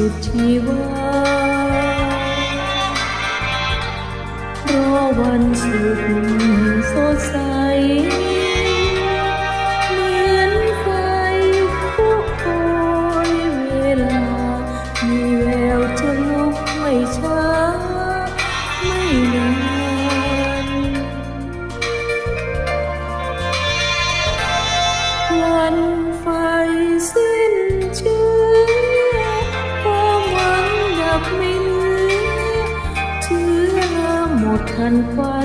สุดชีวารอวันสุขสดใสเหมือนไฟผู้คอยเวลามีแววจะลุกไม่ช้าไม่นานพลันไฟสิ้นเชื้อความหวังดับไม่เหลือเชื้อหมดทันควัน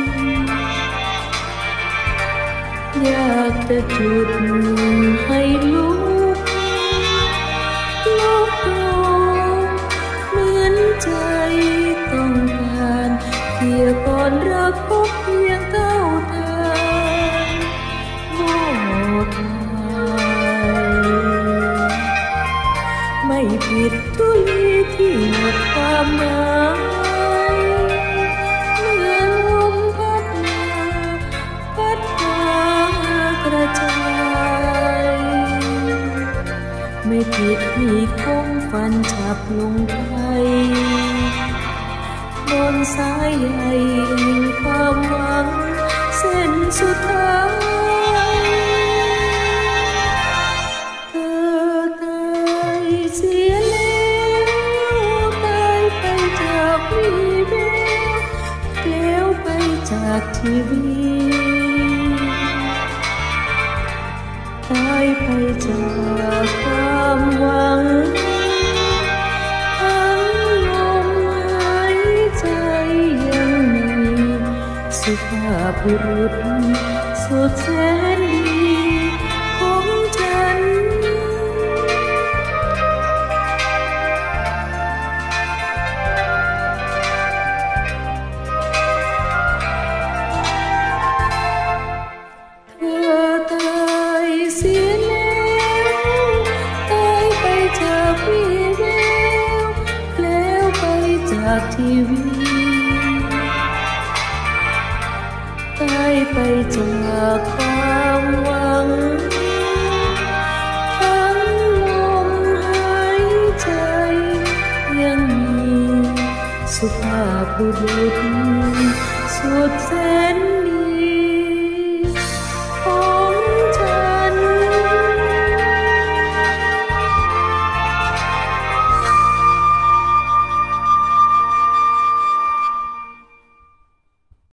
อยากจะจุดให้ลุกลุกโลงเหมือนใจต้องการเพียก่อนรักพบเพียงเก้าทางโง่ทางไม่ผิดทุลีที่หมดความหมายเหมือนลมพัดมาพัดพากระจายไม่ผิดมีคมฟันฉับลงไปบนสายใยแห่งความหวังเส้นสุดท้ายเธอตายเสียแล้วตายไปจากวีแววแล้วไปจากทีวีตายไปจากความหวังทั้งลมหายใจยังมีสุภาพบุรุษสุดแสนดีของฉันเธอตายเสียแล้วตายไปจากวีแววแล้วไปจากทีวีตายไปจากความหวังทั้งลมหายใจยังมีสุภาพบุรุ